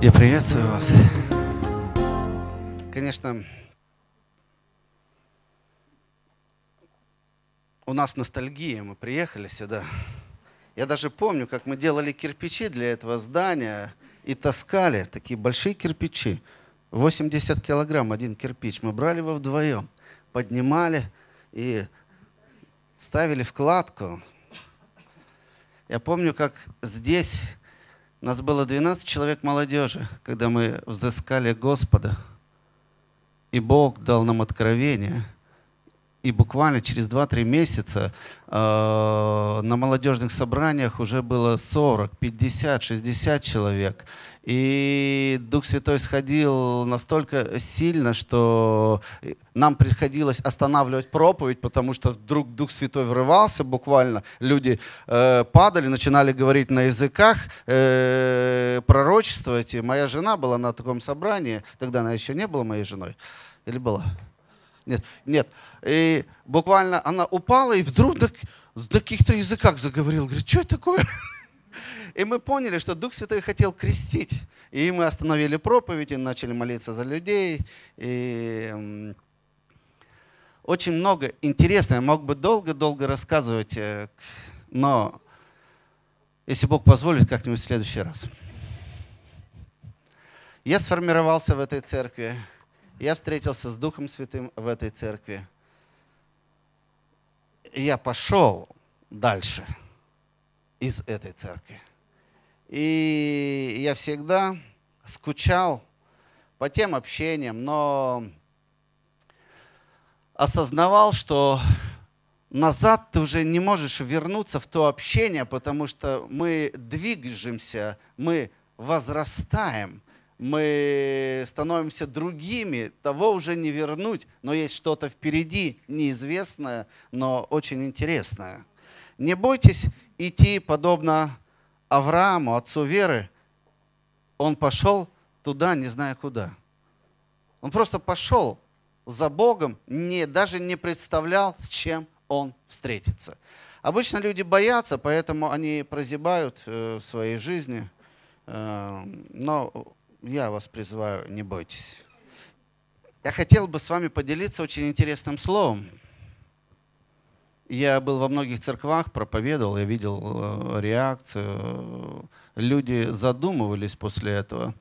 Я приветствую вас. Конечно, у нас ностальгия, мы приехали сюда. Я даже помню, как мы делали кирпичи для этого здания и таскали такие большие кирпичи. 80 килограмм один кирпич. Мы брали его вдвоем, поднимали и ставили в кладку. Я помню, как здесь нас было 12 человек молодежи, когда мы взыскали Господа. И Бог дал нам откровение. И буквально через 2-3 месяца на молодежных собраниях уже было 40, 50, 60 человек. И Дух Святой сходил настолько сильно, что нам приходилось останавливать проповедь, потому что вдруг Дух Святой врывался буквально. Люди падали, начинали говорить на языках, пророчествовать. И моя жена была на таком собрании. Тогда она еще не была моей женой. Или была? Нет, нет. И буквально она упала и вдруг на каких-то языках заговорила. Говорит, что это такое? И мы поняли, что Дух Святой хотел крестить. И мы остановили проповедь и начали молиться за людей. И очень много интересного. Я мог бы долго-долго рассказывать, но если Бог позволит, как-нибудь в следующий раз. Я сформировался в этой церкви. Я встретился с Духом Святым в этой церкви. И я пошел дальше из этой церкви. И я всегда скучал по тем общениям, но осознавал, что назад ты уже не можешь вернуться в то общение, потому что мы движемся, мы возрастаем. Мы становимся другими, того уже не вернуть, но есть что-то впереди, неизвестное, но очень интересное. Не бойтесь идти подобно Аврааму, отцу веры. Он пошел туда, не зная куда. Он просто пошел за Богом, даже не представлял, с чем он встретится. Обычно люди боятся, поэтому они прозябают в своей жизни, но я вас призываю, не бойтесь. Я хотел бы с вами поделиться очень интересным словом. Я был во многих церквах, проповедовал, я видел реакцию. Люди задумывались после этого.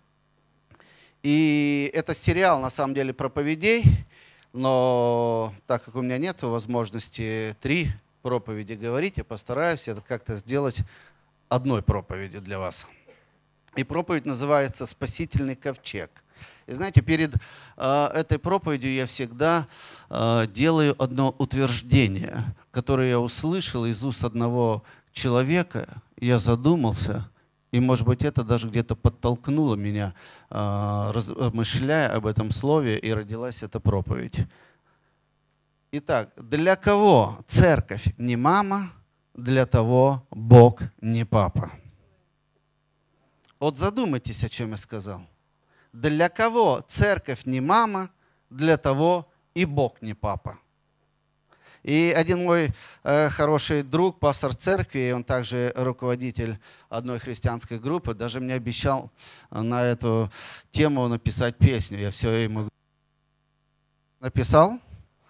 И это сериал, на самом деле, проповедей, но так как у меня нет возможности 3 проповеди говорить, я постараюсь это как-то сделать одной проповедью для вас. И проповедь называется «Спасительный ковчег». И знаете, перед этой проповедью я всегда делаю одно утверждение, которое я услышал из уст одного человека. Я задумался, и, может быть, это даже где-то подтолкнуло меня, размышляя об этом слове, и родилась эта проповедь. Итак, для кого церковь не мама, для того Бог не папа. Вот задумайтесь, о чем я сказал. Для кого церковь не мама, для того и Бог не папа. И один мой хороший друг, пастор церкви, он также руководитель одной христианской группы, даже мне обещал на эту тему написать песню. Я все ему написал.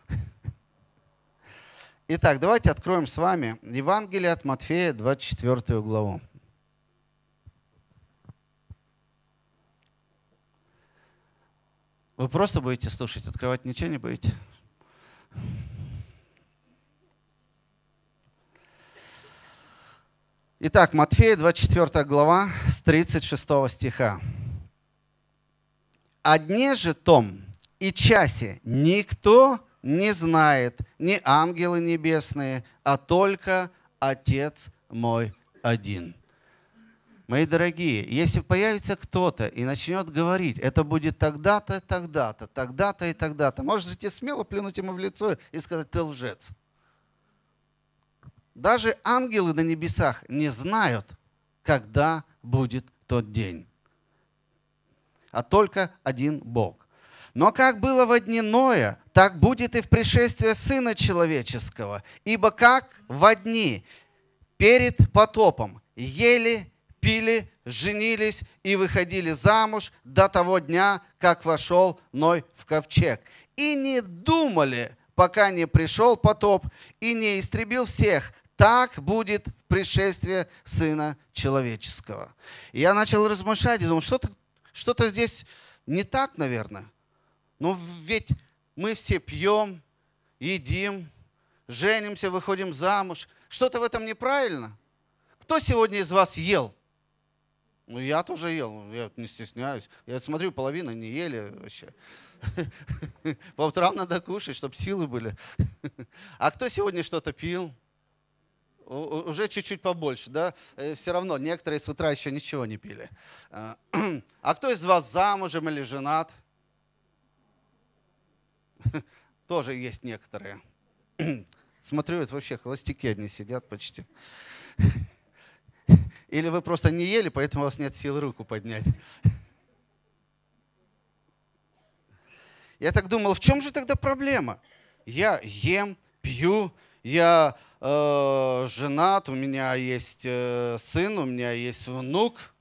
Итак, давайте откроем с вами Евангелие от Матфея, 24 главу. Вы просто будете слушать, открывать ничего не будете? Итак, Матфея, 24 глава, с 36 стиха. «О дне же том и часе никто не знает, ни ангелы небесные, а только Отец мой один». Мои дорогие, если появится кто-то и начнет говорить, это будет тогда-то, тогда-то, тогда-то и тогда-то, можете смело плюнуть ему в лицо и сказать: ты лжец. Даже ангелы на небесах не знают, когда будет тот день. А только один Бог. Но как было во дни Ноя, так будет и в пришествии Сына Человеческого. Ибо как во дни перед потопом ели, пили, женились и выходили замуж до того дня, как вошел Ной в ковчег. И не думали, пока не пришел потоп и не истребил всех. Так будет в пришествии Сына Человеческого. И я начал размышлять и думал, что-то здесь не так, наверное. Но ведь мы все пьем, едим, женимся, выходим замуж. Что-то в этом неправильно. Кто сегодня из вас ел? Ну, я тоже ел, я не стесняюсь. Я смотрю, половина не ели вообще. По утрам надо кушать, чтобы силы были. А кто сегодня что-то пил? Уже чуть-чуть побольше, да? Все равно, некоторые с утра еще ничего не пили. А кто из вас замужем или женат? Тоже есть некоторые. Смотрю, это вообще холостяки одни сидят почти. Или вы просто не ели, поэтому у вас нет сил руку поднять. Я так думал, в чем же тогда проблема? Я ем, пью, я женат, у меня есть сын, у меня есть внук.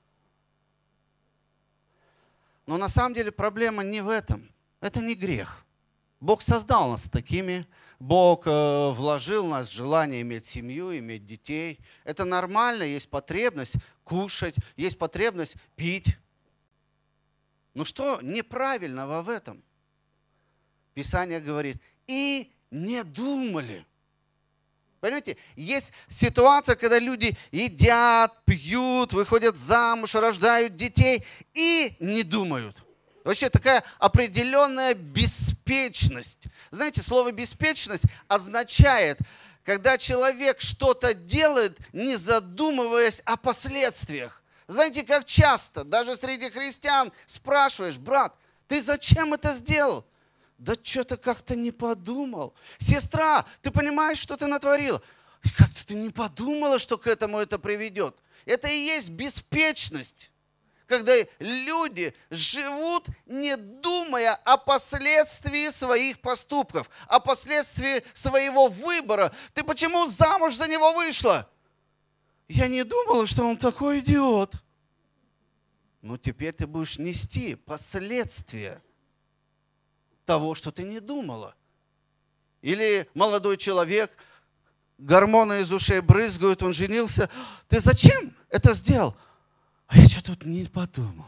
Но на самом деле проблема не в этом. Это не грех. Бог создал нас такими. Бог вложил в нас желание иметь семью, иметь детей. Это нормально, есть потребность кушать, есть потребность пить. Но что неправильного в этом? Писание говорит, и не думали. Понимаете, есть ситуация, когда люди едят, пьют, выходят замуж, рождают детей и не думают. Вообще такая определенная беспечность. Знаете, слово «беспечность» означает, когда человек что-то делает, не задумываясь о последствиях. Знаете, как часто, даже среди христиан, спрашиваешь, брат, ты зачем это сделал? Да что-то как-то не подумал. Сестра, ты понимаешь, что ты натворила? Как-то ты не подумала, что к этому это приведет. Это и есть беспечность. Когда люди живут, не думая о последствии своих поступков, о последствии своего выбора. Ты почему замуж за него вышла? Я не думала, что он такой идиот. Ну, теперь ты будешь нести последствия того, что ты не думала. Или молодой человек, гормоны из ушей брызгают, он женился. Ты зачем это сделал? А я что-то тут не подумал.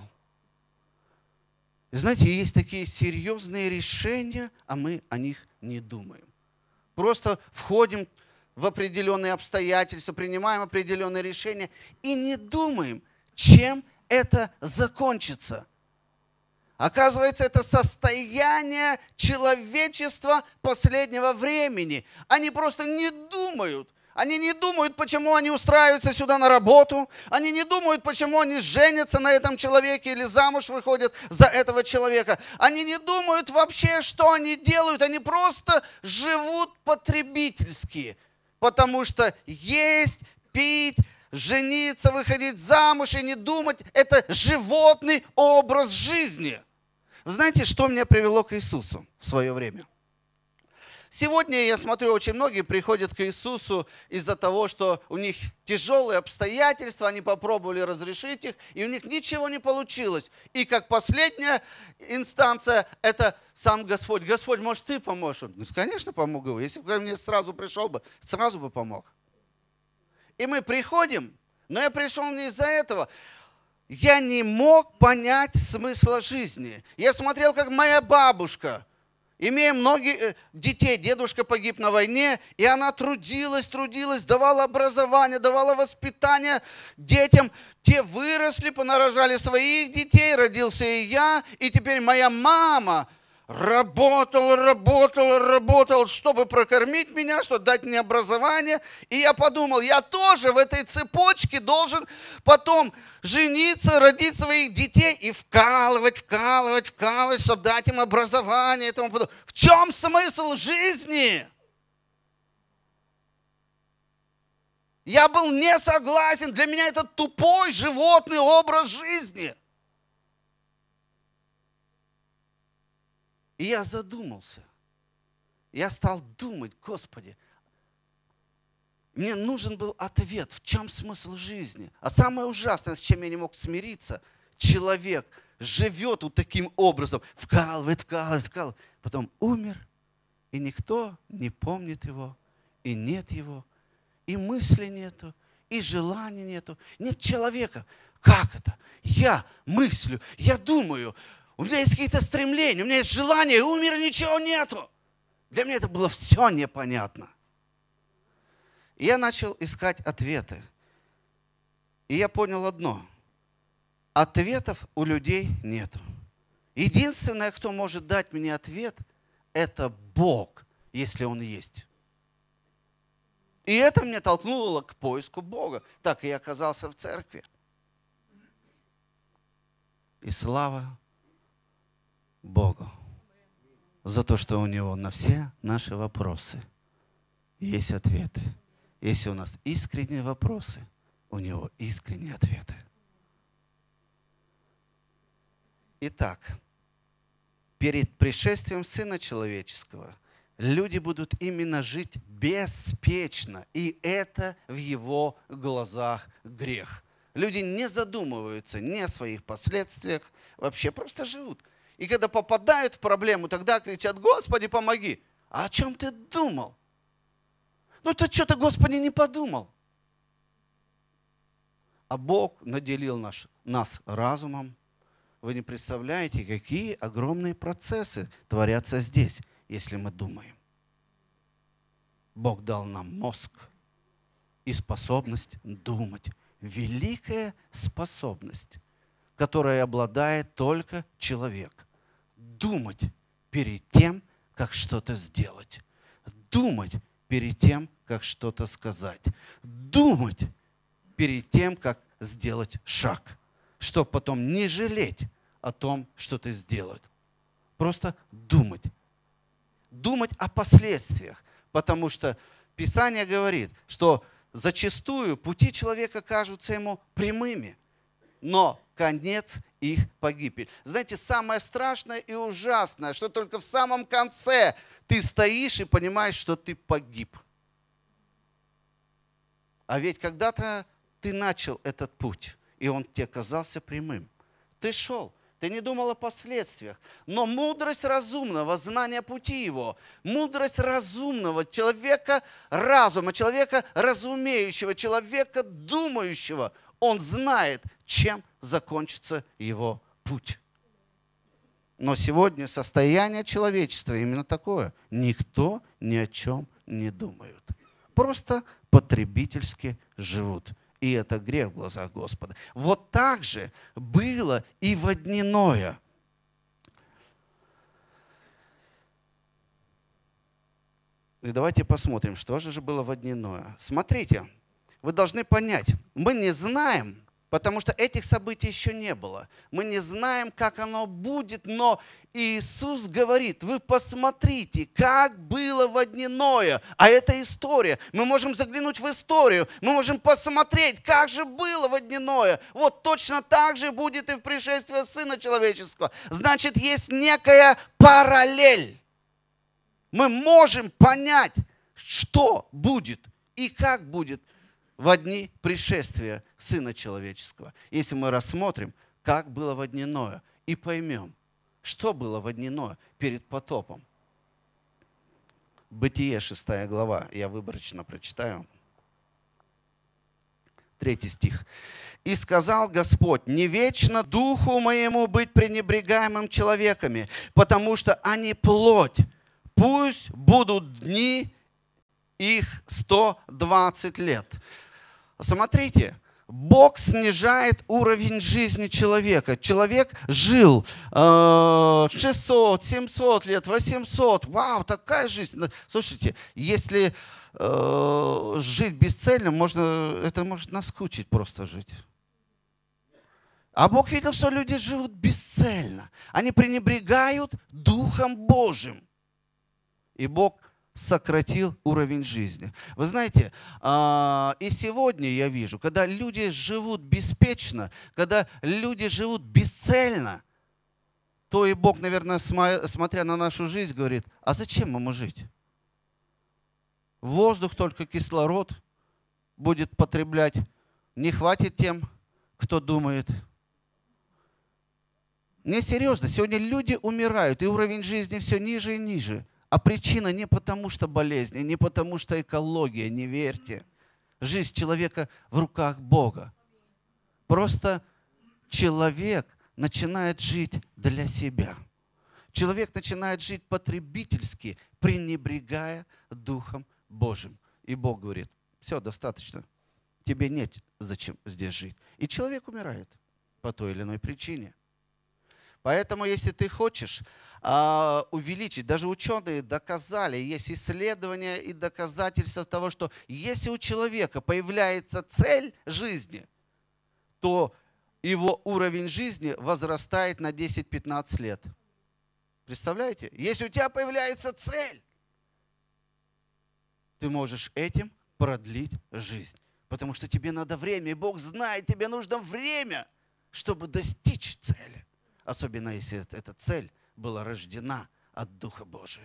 И знаете, есть такие серьезные решения, а мы о них не думаем. Просто входим в определенные обстоятельства, принимаем определенные решения и не думаем, чем это закончится. Оказывается, это состояние человечества последнего времени. Они просто не думают. Они не думают, почему они устраиваются сюда на работу. Они не думают, почему они женятся на этом человеке или замуж выходят за этого человека. Они не думают вообще, что они делают. Они просто живут потребительски. Потому что есть, пить, жениться, выходить замуж и не думать – это животный образ жизни. Вы знаете, что меня привело к Иисусу в свое время? Сегодня, я смотрю, очень многие приходят к Иисусу из-за того, что у них тяжелые обстоятельства, они попробовали разрешить их, и у них ничего не получилось. И как последняя инстанция, это сам Господь. Господь, может, ты поможешь? Он говорит, конечно, помогу. Если бы ко мне сразу пришел бы, сразу бы помог. И мы приходим, но я пришел не из-за этого. Я не мог понять смысла жизни. Я смотрел, как моя бабушка, имея многих детей, дедушка погиб на войне, и она трудилась, давала образование, давала воспитание детям. Те выросли, понарожали своих детей, родился и я, и теперь моя мама работал, чтобы прокормить меня, чтобы дать мне образование. И я подумал, я тоже в этой цепочке должен потом жениться, родить своих детей и вкалывать, чтобы дать им образование и тому подобное. В чем смысл жизни? Я был не согласен. Для меня это тупой животный образ жизни. И я задумался. Я стал думать, Господи, Мне нужен был ответ, в чем смысл жизни. А самое ужасное, с чем я не мог смириться, человек живет вот таким образом, вкалывает, потом умер, и никто не помнит его, и нет его, и мысли нету, и желания нету, нет человека. Как это? Я мыслю, я думаю, у меня есть какие-то стремления, у меня есть желания, и умер, ничего нету. Для меня это было все непонятно. И я начал искать ответы. И я понял одно. Ответов у людей нету. Единственное, кто может дать мне ответ, это Бог, если Он есть. И это меня толкнуло к поиску Бога. Так и я оказался в церкви. И слава Богу за то, что у Него на все наши вопросы есть ответы. Если у нас искренние вопросы, у Него искренние ответы. Итак, перед пришествием Сына Человеческого люди будут именно жить беспечно, и это в Его глазах грех. Люди не задумываются ни о своих последствиях, вообще просто живут. И когда попадают в проблему, тогда кричат: «Господи, помоги!» А о чем ты думал? Ну ты что-то, Господи, не подумал. А Бог наделил нас разумом. Вы не представляете, какие огромные процессы творятся здесь, если мы думаем. Бог дал нам мозг и способность думать. Великая способность, которой обладает только человек. Думать перед тем, как что-то сделать. Думать перед тем, как что-то сказать. Думать перед тем, как сделать шаг. Чтобы потом не жалеть о том, что ты сделал. Просто думать. Думать о последствиях. Потому что Писание говорит, что зачастую пути человека кажутся ему прямыми, но конец их погибель. Знаете, самое страшное и ужасное, что только в самом конце ты стоишь и понимаешь, что ты погиб. А ведь когда-то ты начал этот путь, и он тебе казался прямым. Ты шел. Ты не думал о последствиях. Но мудрость разумного, знание пути его, мудрость разумного человека разума, человека разумеющего, человека думающего, он знает, чем закончится его путь. Но сегодня состояние человечества именно такое. Никто ни о чем не думает. Просто потребительски живут. И это грех в глазах Господа. Вот так же было и во дни Ноя. И давайте посмотрим, что же было во дни Ноя. Смотрите, вы должны понять, мы не знаем, потому что этих событий еще не было. Мы не знаем, как оно будет, но Иисус говорит: вы посмотрите, как было во дни Ноя. А это история. Мы можем заглянуть в историю, мы можем посмотреть, как же было во дни Ноя. Вот точно так же будет и в пришествии Сына Человеческого. Значит, есть некая параллель. Мы можем понять, что будет и как будет во дни пришествия Сына Человеческого. Если мы рассмотрим, как было во дни Ноя, и поймем, что было во дни Ноя перед потопом. Бытие, 6 глава, я выборочно прочитаю. 3 стих. «И сказал Господь: не вечно духу моему быть пренебрегаемым человеками, потому что они плоть. Пусть будут дни их 120 лет». Смотрите, Бог снижает уровень жизни человека. Человек жил 600, 700 лет, 800. Вау, такая жизнь. Слушайте, если жить бесцельно, это может наскучить просто жить. А Бог видел, что люди живут бесцельно. Они пренебрегают Духом Божьим. И Бог сократил уровень жизни. Вы знаете, и сегодня я вижу, когда люди живут беспечно, когда люди живут бесцельно, то и Бог, наверное, смотря на нашу жизнь, говорит: а зачем ему жить? Воздух только кислород, будет потреблять, не хватит тем, кто думает. Не, серьезно, сегодня люди умирают, и уровень жизни все ниже и ниже. А причина не потому, что болезни, не потому, что экология, не верьте. Жизнь человека в руках Бога. Просто человек начинает жить для себя. Человек начинает жить потребительски, пренебрегая Духом Божьим. И Бог говорит: все, достаточно, тебе нет зачем здесь жить. И человек умирает по той или иной причине. Поэтому, если ты хочешь увеличить, даже ученые доказали, есть исследования и доказательства того, что если у человека появляется цель жизни, то его уровень жизни возрастает на 10-15 лет. Представляете? Если у тебя появляется цель, ты можешь этим продлить жизнь. Потому что тебе надо время, и Бог знает, тебе нужно время, чтобы достичь цели. Особенно если эта цель была рождена от Духа Божия.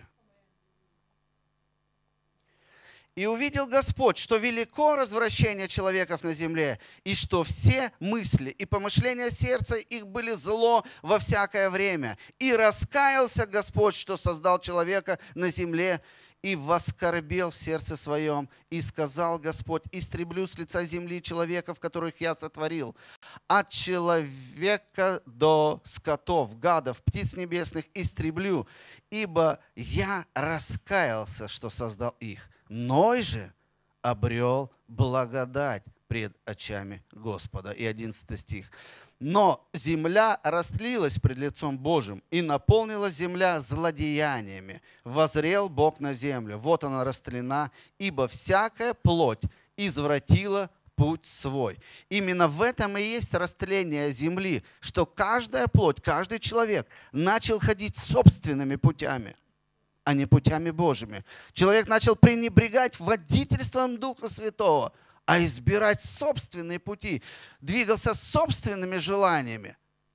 «И увидел Господь, что велико развращение человеков на земле, и что все мысли и помышления сердца их были зло во всякое время. И раскаялся Господь, что создал человека на земле, и воскорбел в сердце своем. И сказал Господь: истреблю с лица земли человеков, которых я сотворил, от человека до скотов, гадов, птиц небесных истреблю, ибо я раскаялся, что создал их. Ной же обрел благодать пред очами Господа». И 11 стих. «Но земля растлилась пред лицом Божьим, и наполнилась земля злодеяниями. Воззрел Бог на землю, вот она растлена, ибо всякая плоть извратила путь свой». Именно в этом и есть растление земли, что каждая плоть, каждый человек начал ходить собственными путями, а не путями Божьими. Человек начал пренебрегать водительством Духа Святого, а избирать собственные пути, двигался собственными желаниями.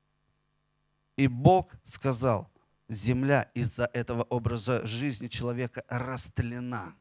И Бог сказал: земля из-за этого образа жизни человека растлена.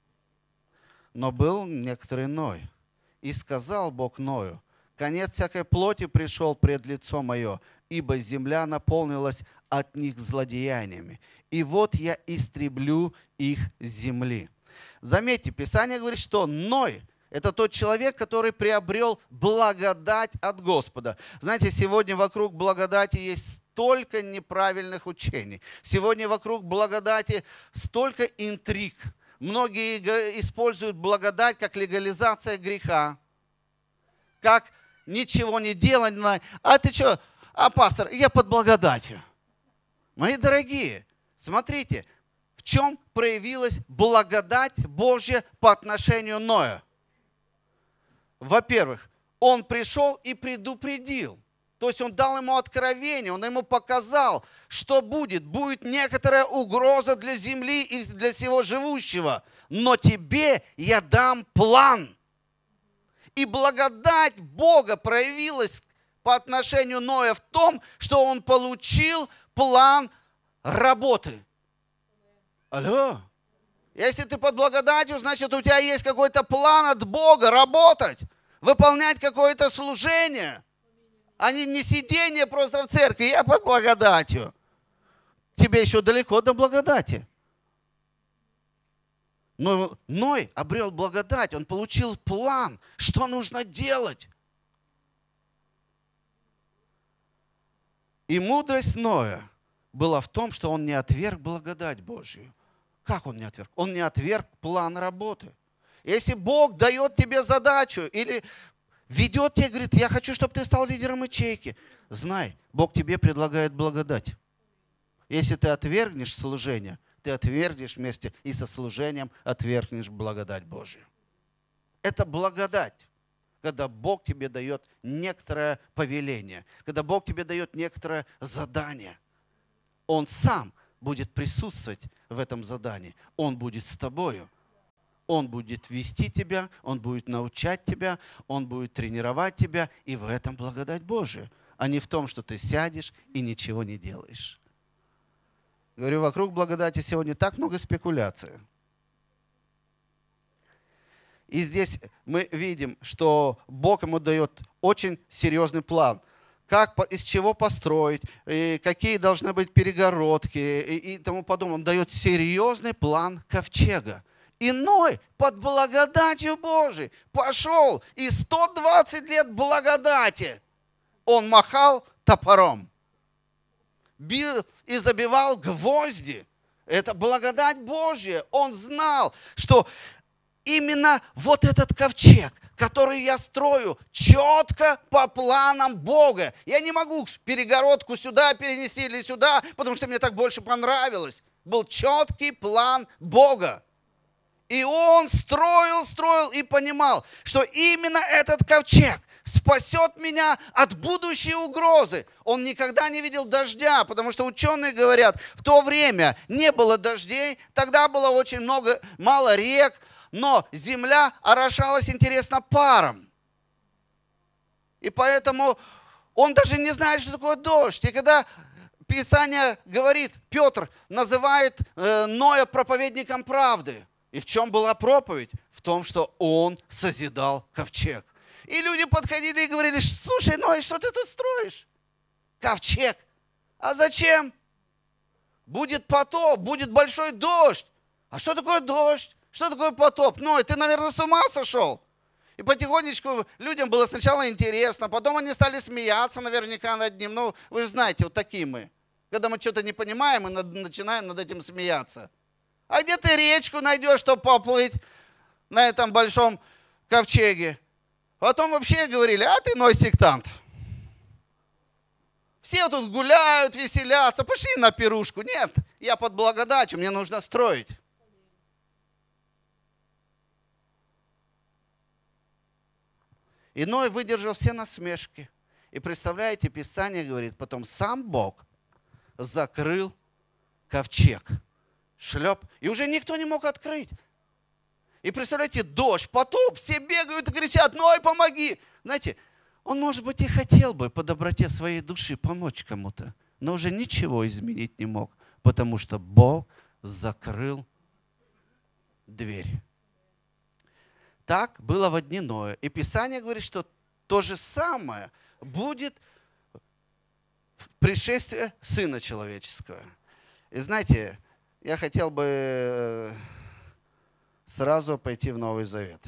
Но был некоторый Ной. И сказал Бог Ною: конец всякой плоти пришел пред лицо мое, ибо земля наполнилась от них злодеяниями. И вот я истреблю их с земли. Заметьте, Писание говорит, что Ной — это тот человек, который приобрел благодать от Господа. Знаете, сегодня вокруг благодати есть столько неправильных учений. Сегодня вокруг благодати столько интриг. Многие используют благодать как легализация греха, как ничего не делать. А ты что? Пастор, я под благодатью. Мои дорогие, смотрите, в чем проявилась благодать Божья по отношению к Ною. Во-первых, он пришел и предупредил. То есть он дал ему откровение, он ему показал, что будет. Будет некоторая угроза для земли и для всего живущего. Но тебе я дам план. И благодать Бога проявилась по отношению Ноя в том, что он получил план работы. Алло. Если ты под благодатью, значит, у тебя есть какой-то план от Бога работать, выполнять какое-то служение, а не сидение просто в церкви. Я под благодатью. Тебе еще далеко до благодати. Но Ной обрел благодать, он получил план, что нужно делать. И мудрость Ноя была в том, что он не отверг благодать Божью. Как он не отверг? Он не отверг план работы. Если Бог дает тебе задачу или ведет тебя, говорит: я хочу, чтобы ты стал лидером ячейки, знай, Бог тебе предлагает благодать. Если ты отвергнешь служение, ты отвергнешь вместе и со служением отвергнешь благодать Божию. Это благодать, когда Бог тебе дает некоторое повеление, когда Бог тебе дает некоторое задание. Он сам будет присутствовать в этом задании. Он будет с тобою. Он будет вести тебя, Он будет научать тебя, Он будет тренировать тебя. И в этом благодать Божия, а не в том, что ты сядешь и ничего не делаешь. Говорю, вокруг благодати сегодня так много спекуляций. И здесь мы видим, что Бог ему дает очень серьезный план. Из чего построить, какие должны быть перегородки и тому подобное. Он дает серьезный план ковчега. И Ной под благодатью Божией пошел, и 120 лет благодати он махал топором, бил и забивал гвозди. Это благодать Божья. Он знал, что именно вот этот ковчег, который я строю, четко по планам Бога. Я не могу перегородку сюда перенести или сюда, потому что мне так больше понравилось. Был четкий план Бога. И он строил и понимал, что именно этот ковчег спасет меня от будущей угрозы. Он никогда не видел дождя, потому что ученые говорят, в то время не было дождей, тогда было очень мало рек, но земля орошалась, интересно, паром. И поэтому он даже не знает, что такое дождь. И когда Писание говорит, Петр называет Ноя проповедником правды. И в чем была проповедь? В том, что он созидал ковчег. И люди подходили и говорили, слушай, Ной, что ты тут строишь? Ковчег. А зачем? Будет потоп, будет большой дождь. А что такое дождь? Что такое потоп? Ной, ты, наверное, с ума сошел? И потихонечку людям было сначала интересно, потом они стали смеяться наверняка над ним. Ну, вы же знаете, вот такие мы. Когда мы что-то не понимаем, мы начинаем над этим смеяться. А где ты речку найдешь, чтобы поплыть на этом большом ковчеге? Потом вообще говорили, а ты, Ной, сектант. Все тут гуляют, веселятся, пошли на пирушку. Нет, я под благодатью, мне нужно строить. И Ной выдержал все насмешки. И представляете, Писание говорит, потом сам Бог закрыл ковчег. Шлеп. И уже никто не мог открыть. И представляете, дождь, потоп, все бегают и кричат, Ной, помоги. Знаете, он, может быть, и хотел бы по доброте своей души помочь кому-то, но уже ничего изменить не мог, потому что Бог закрыл дверь. Так было во дни Ноя. И Писание говорит, что то же самое будет в пришествии Сына Человеческого. И знаете, я хотел бы сразу пойти в Новый Завет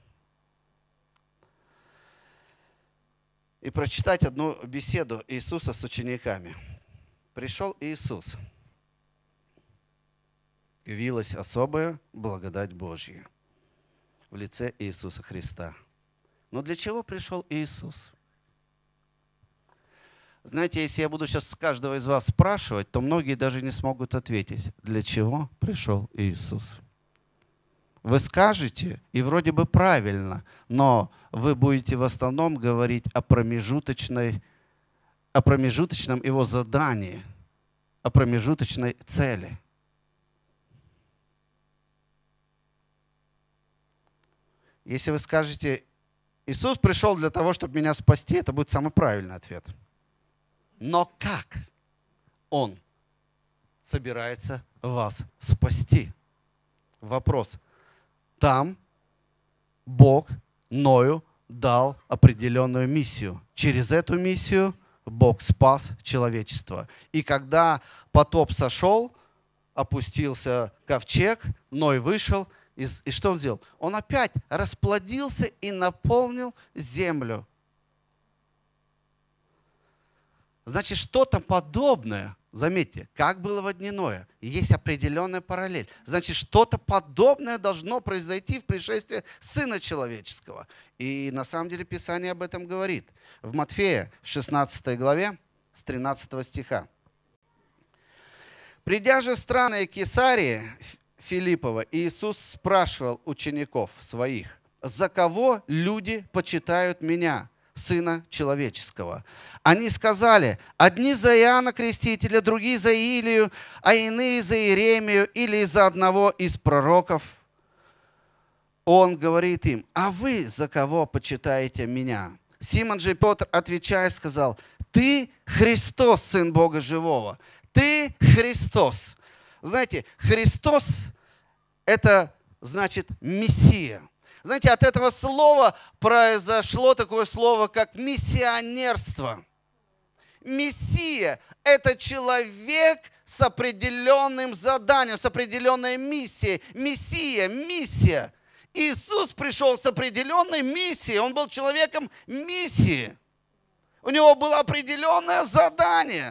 и прочитать одну беседу Иисуса с учениками. Пришел Иисус. Явилась особая благодать Божья в лице Иисуса Христа. Но для чего пришел Иисус? Знаете, если я буду сейчас каждого из вас спрашивать, то многие даже не смогут ответить, для чего пришел Иисус. Вы скажете, и вроде бы правильно, но вы будете в основном говорить о промежуточном его задании, о промежуточной цели. Если вы скажете, Иисус пришел для того, чтобы меня спасти, это будет самый правильный ответ. Но как Он собирается вас спасти? Вопрос. Там Бог Ною дал определенную миссию. Через эту миссию Бог спас человечество. И когда потоп сошел, опустился ковчег, Ной вышел, и что он сделал? Он опять расплодился и наполнил землю. Значит, что-то подобное, заметьте, как было во дни Ноя, есть определенная параллель. Значит, что-то подобное должно произойти в пришествии Сына Человеческого. И на самом деле Писание об этом говорит. В Матфея, 16 главе, с 13 стиха. «Придя же в страны Кесарии Филиппова, Иисус спрашивал учеников своих, за кого люди почитают меня, Сына Человеческого? Они сказали, одни за Иоанна Крестителя, другие за Илию, а иные за Иеремию или за одного из пророков. Он говорит им, а вы за кого почитаете меня? Симон же Петр, отвечая, сказал, ты Христос, Сын Бога Живого. Ты Христос. Знаете, Христос – это значит Мессия. Знаете, от этого слова произошло такое слово, как миссионерство. Мессия – это человек с определенным заданием, с определенной миссией. Мессия, миссия. Иисус пришел с определенной миссией. Он был человеком миссии. У него было определенное задание.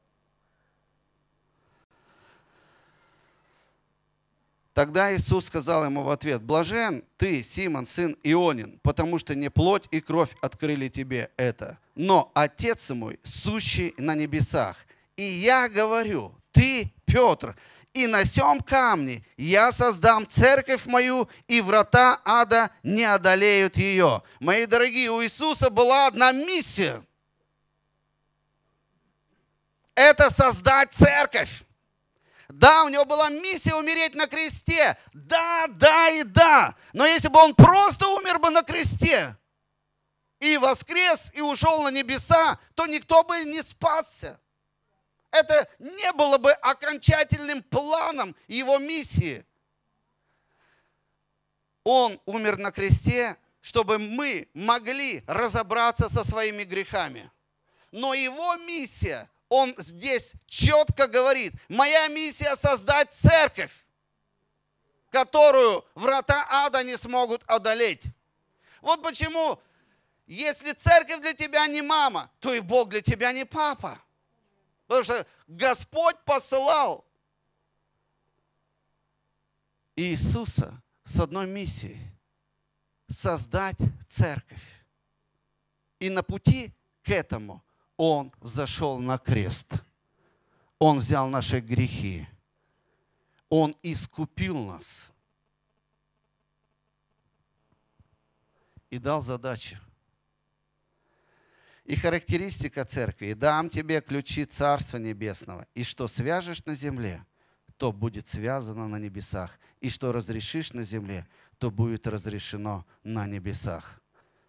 Тогда Иисус сказал ему в ответ: «Блажен ты, Симон, сын Ионин, потому что не плоть и кровь открыли тебе это, но Отец мой, сущий на небесах. И я говорю, ты, Петр, и на сем камне я создам церковь мою, и врата ада не одолеют ее». Мои дорогие, у Иисуса была одна миссия. Это создать церковь. Да, у него была миссия умереть на кресте. Да, да и да. Но если бы он просто умер бы на кресте и воскрес, и ушел на небеса, то никто бы не спасся. Это не было бы окончательным планом его миссии. Он умер на кресте, чтобы мы могли разобраться со своими грехами. Но его миссия, он здесь четко говорит: моя миссия создать церковь, которую врата ада не смогут одолеть. Вот почему, если церковь для тебя не мама, то и Бог для тебя не папа. Потому что Господь посылал Иисуса с одной миссией – создать церковь. И на пути к этому Он взошел на крест. Он взял наши грехи. Он искупил нас. И дал задачу. И характеристика церкви: «Дам тебе ключи Царства Небесного, и что свяжешь на земле, то будет связано на небесах, и что разрешишь на земле, то будет разрешено на небесах».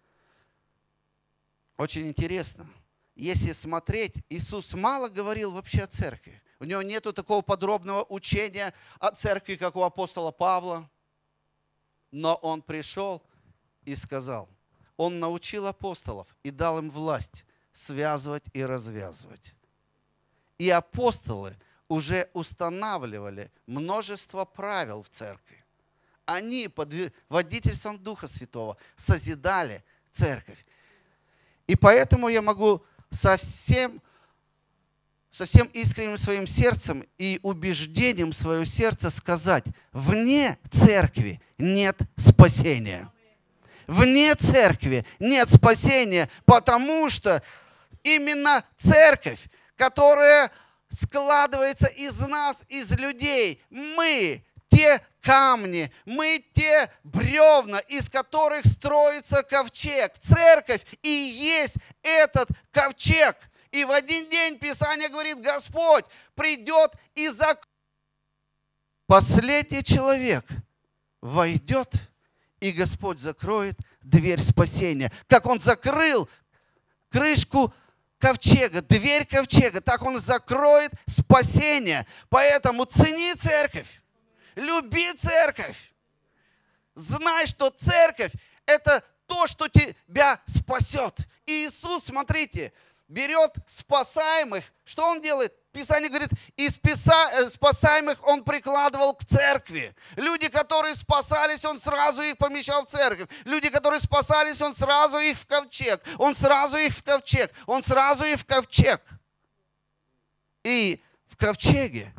Очень интересно. Если смотреть, Иисус мало говорил вообще о церкви. У него нету такого подробного учения о церкви, как у апостола Павла. Но он пришел и сказал, он научил апостолов и дал им власть связывать и развязывать. И апостолы уже устанавливали множество правил в церкви. Они под водительством Духа Святого созидали церковь. И поэтому я могу со всем искренним своим сердцем и убеждением свое сердце сказать: вне церкви нет спасения. Вне церкви нет спасения, потому что именно церковь, которая складывается из нас, из людей, мы те камни, мы те бревна, из которых строится ковчег. Церковь и есть этот ковчег. И в один день Писание говорит: Господь придет и закроет. Последний человек войдет, и Господь закроет дверь спасения. Как Он закрыл крышку ковчега, дверь ковчега, так Он закроет спасение. Поэтому цени церковь, люби церковь. Знай, что церковь – это то, что тебя спасет. И Иисус, смотрите, берет спасаемых. Что Он делает? Писание говорит, из спасаемых Он прикладывал к церкви. Люди, которые спасались, Он сразу их помещал в церковь. Люди, которые спасались, Он сразу их в ковчег. Он сразу их в ковчег. Он сразу их в ковчег. И в ковчеге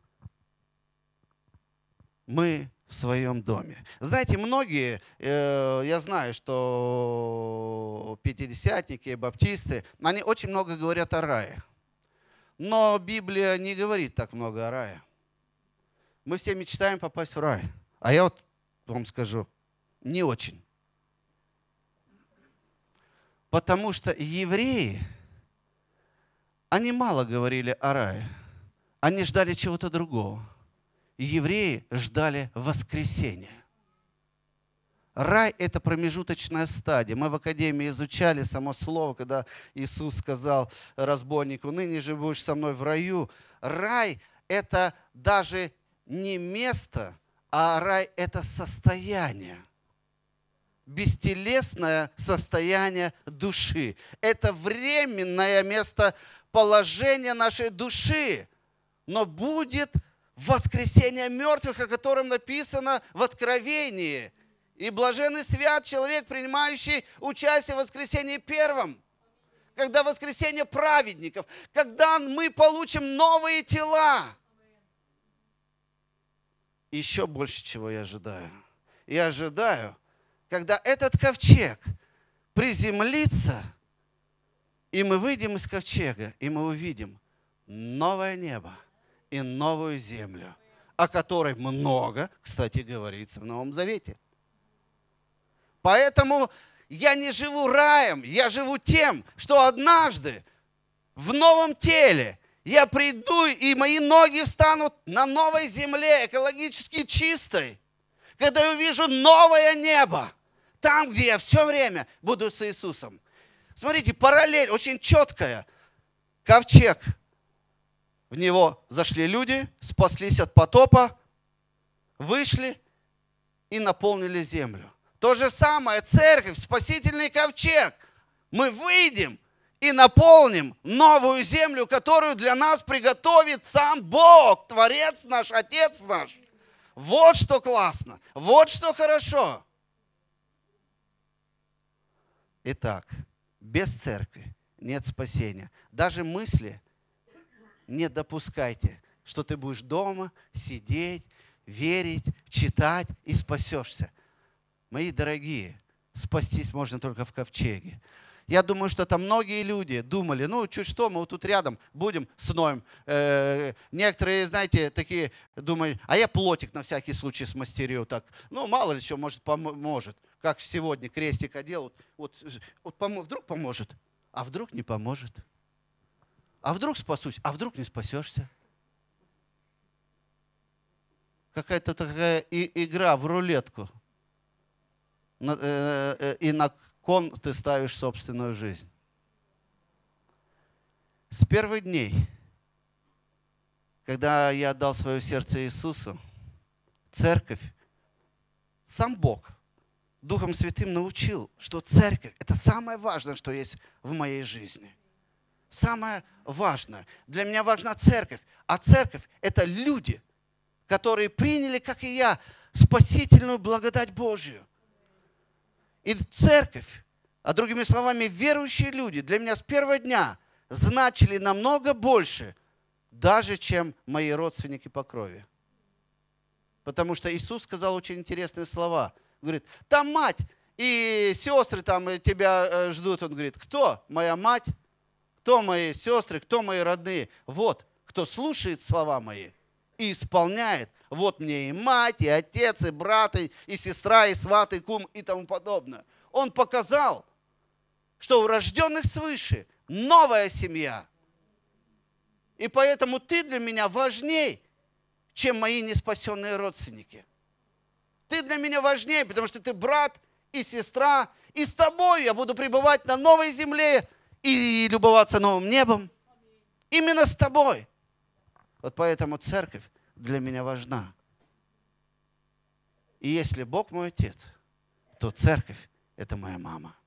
мы в своем доме. Знаете, многие, я знаю, что пятидесятники, баптисты, они очень много говорят о рае. Но Библия не говорит так много о рае. Мы все мечтаем попасть в рай. А я вот вам скажу, не очень. Потому что евреи, они мало говорили о рае. Они ждали чего-то другого. Евреи ждали воскресения. Рай – это промежуточная стадия. Мы в академии изучали само слово, когда Иисус сказал разбойнику: «Ныне же будешь со мной в раю». Рай – это даже не место, а рай – это состояние. бестелесное состояние души. Это временное местоположение нашей души. Но будет воскресение мертвых, о котором написано в Откровении. И блаженный свят человек, принимающий участие в воскресении первом. Когда воскресение праведников, когда мы получим новые тела. Еще больше, чего я ожидаю. Я ожидаю, когда этот ковчег приземлится, и мы выйдем из ковчега, и мы увидим новое небо и новую землю, о которой много, кстати, говорится в Новом Завете. Поэтому я не живу раем, я живу тем, что однажды в новом теле я приду, и мои ноги встанут на новой земле, экологически чистой, когда я увижу новое небо, там, где я все время буду с Иисусом. Смотрите, параллель очень четкая. Ковчег. В него зашли люди, спаслись от потопа, вышли и наполнили землю. То же самое, церковь, спасительный ковчег. Мы выйдем и наполним новую землю, которую для нас приготовит сам Бог, Творец наш, Отец наш. Вот что классно, вот что хорошо. Итак, без церкви нет спасения. Даже мысли не допускайте, что ты будешь дома сидеть, верить, читать и спасешься. Мои дорогие, спастись можно только в ковчеге. Я думаю, что там многие люди думали, ну, чуть что, мы вот тут рядом будем с Ноем. Некоторые, знаете, такие думают, а я плотик на всякий случай смастерю. Так. Ну, мало ли что, может, поможет. Как сегодня крестик одел, вот вдруг поможет, а вдруг не поможет. А вдруг спасусь, а вдруг не спасешься. Какая-то такая игра в рулетку. И на кон ты ставишь собственную жизнь. С первых дней, когда я отдал свое сердце Иисусу, церковь, сам Бог Духом Святым научил, что церковь – это самое важное, что есть в моей жизни. Самое важное. Для меня важна церковь. А церковь – это люди, которые приняли, как и я, спасительную благодать Божью. И церковь, а другими словами, верующие люди для меня с первого дня значили намного больше, даже чем мои родственники по крови. Потому что Иисус сказал очень интересные слова. Говорит, там мать и сестры там тебя ждут. Он говорит, кто моя мать, кто мои сестры, кто мои родные? Вот, кто слушает слова мои и исполняет. Вот мне и мать, и отец, и брат, и сестра, и сват, и кум, и тому подобное. Он показал, что у рожденных свыше новая семья. И поэтому ты для меня важней, чем мои неспасенные родственники. Ты для меня важнее, потому что ты брат и сестра, и с тобой я буду пребывать на новой земле и любоваться новым небом. Именно с тобой. Вот поэтому церковь для меня важна. И если Бог мой отец, то церковь – это моя мама.